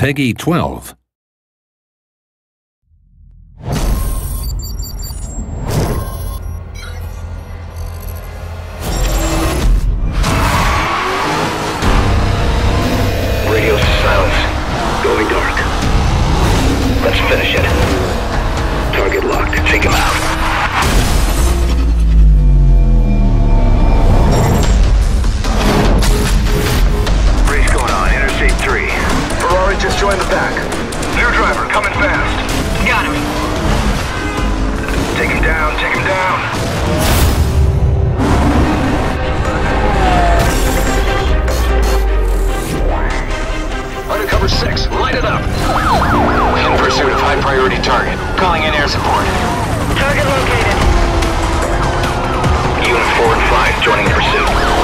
Peggy 12. Radio silence. Going dark. Let's finish it. Target locked. Take him out. Race going on. Interstate 3. Ferrari just joined the pack. New driver coming fast. Got him. Take him down. Take him down. Undercover 6, light it up. In pursuit of high priority target. Calling in air support. Target located. Unit 4 and 5 joining the pursuit.